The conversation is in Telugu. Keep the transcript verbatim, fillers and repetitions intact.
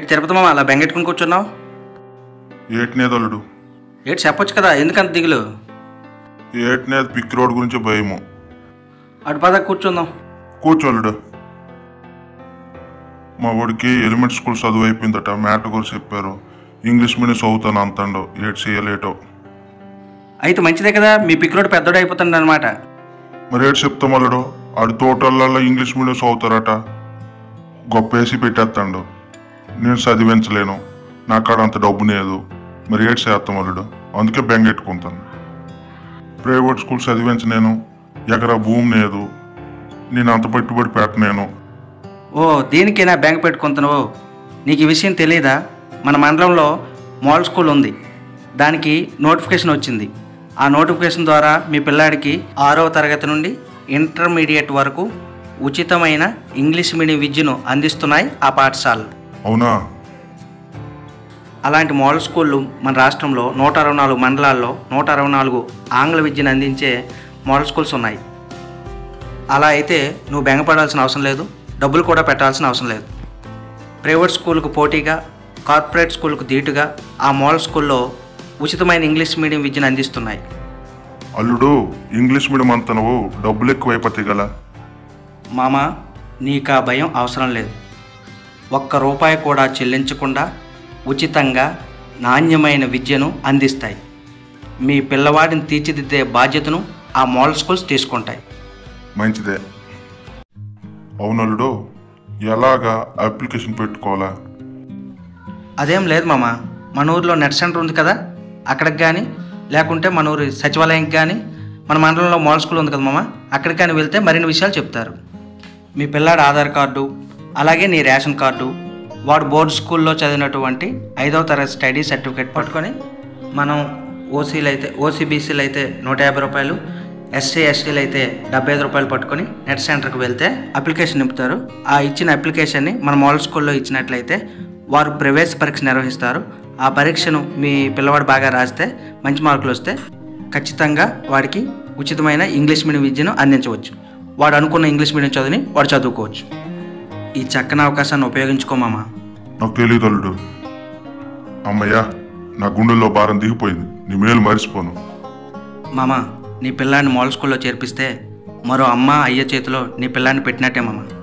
తిరుపతి మామ అలా బెంగెట్టుకుని కూర్చున్నావు? ఏటినేదలుడు ఏటి చెప్పొచ్చు కదా, ఎందుకంత దిగులు? ఏటినేది పిక్ రోడ్ గురించి భయము. అటు పద కూర్చుందాం. కూర్చోలుడు. మా వాడికి ఎలిమెంట్ స్కూల్ చదువు అయిపోయిందట, మ్యాట్ గురించి చెప్పారు. ఇంగ్లీష్ మీడియం చదువుతాను అంతాడు, ఏటి చేయలేటో. అయితే మంచిదే కదా, మీ పిక్ రోడ్ పెద్దోడు అయిపోతుంది అనమాట. మరి ఏడు చెప్తాం అల్లుడు, ఆడి తోటలలో ఇంగ్లీష్ మీడియం చదువుతారట, గొప్ప వేసి పెట్టేస్తాడు. నేను చదివించలేను, నా కాడ అంత డబ్బు లేదు. మరి ఏడు చేస్తాం అల్లుడు, అందుకే బెంగెట్టుకుంటాను. ప్రైవేట్ స్కూల్ చదివించ నేను, ఎకరా భూమి లేదు, నేను అంత పెట్టుబడి పెట్టలేను. ఓ దీనికైనా బ్యాంక్ పెట్టుకుంటున్నావు? నీకు ఈ విషయం తెలియదా? మన మండలంలో మోడల్ స్కూల్ ఉంది, దానికి నోటిఫికేషన్ వచ్చింది. ఆ నోటిఫికేషన్ ద్వారా మీ పిల్లాడికి ఆరవ తరగతి నుండి ఇంటర్మీడియట్ వరకు ఉచితమైన ఇంగ్లీష్ మీడియం విద్యను అందిస్తున్నాయి ఆ పాఠశాలలు. అవునా? అలాంటి మోడల్ స్కూళ్ళు మన రాష్ట్రంలో నూట అరవై నాలుగు మండలాల్లో నూట అరవై నాలుగు ఆంగ్ల విద్యను అందించే మోడల్ స్కూల్స్ ఉన్నాయి. అలా అయితే నువ్వు బెంగపడాల్సిన అవసరం లేదు, డబ్బులు కూడా పెట్టాల్సిన అవసరం లేదు. ప్రైవేట్ స్కూల్కు పోటీగా, కార్పొరేట్ స్కూల్కు ధీటుగా ఆ మోడల్ స్కూల్లో ఉచితమైన ఇంగ్లీష్ మీడియం విద్యను అందిస్తున్నాయి. అల్లుడు, ఇంగ్లీష్ మీడియం అంత నువ్వు డబ్బులు ఎక్కువ అయిపోతాయి కదా. మామ, నీకు ఆ భయం అవసరం లేదు. ఒక్క రూపాయి కూడా చెల్లించకుండా ఉచితంగా నాణ్యమైన విద్యను అందిస్తాయి. మీ పిల్లవాడిని తీర్చిదిద్దే బాధ్యతను ఆ మోడల్ స్కూల్స్ తీసుకుంటాయి. మంచిదే. అవునల్లుడు, ఎలాగా అప్లికేషన్ పెట్టుకోవాలా? అదేం లేదు మామ, మన ఊరిలో నెట్ సెంటర్ ఉంది కదా, అక్కడికి కానీ లేకుంటే మన ఊరి సచివాలయంకి కానీ, మన మండలంలో మోడల్ స్కూల్ ఉంది కదా మామ, అక్కడికి కానీ వెళ్తే మరిన్ని విషయాలు చెప్తారు. మీ పిల్లాడి ఆధార్ కార్డు, అలాగే నీ రేషన్ కార్డు, వాడు బోర్డు స్కూల్లో చదివినటువంటి ఐదవ తరగతి స్టడీ సర్టిఫికేట్ పట్టుకొని, మనం ఓసీలు అయితే ఓసీబీసీలు అయితే నూట యాభై రూపాయలు, ఎస్సీ ఎస్టీలు అయితే డెబ్బై ఐదు రూపాయలు పట్టుకొని నెట్ సెంటర్కి వెళ్తే అప్లికేషన్ నింపుతారు. ఆ ఇచ్చిన అప్లికేషన్ని మన మోడల్ స్కూల్లో ఇచ్చినట్లయితే వారు ప్రవేశ పరీక్ష నిర్వహిస్తారు. ఆ పరీక్షను మీ పిల్లవాడు బాగా రాస్తే, మంచి మార్కులు వస్తే ఖచ్చితంగా వాడికి ఉచితమైన ఇంగ్లీష్ మీడియం విద్యను అందించవచ్చు. వాడు అనుకున్న ఇంగ్లీష్ మీడియం చదివి వాడు చదువుకోవచ్చు. ఈ చక్కని అవకాశాన్ని ఉపయోగించుకోమామా. నాకు తెలియదు అల్లుడు. అమ్మయ్యా, నా గుండెల్లో భారం దిగిపోయింది, నీ మేలు మరిచిపోను. మామ, నీ పిల్లాన్ని మోడల్ స్కూల్లో చేర్పిస్తే మరో అమ్మ అయ్య చేతిలో నీ పిల్లాన్ని పెట్టినట్టే మామ.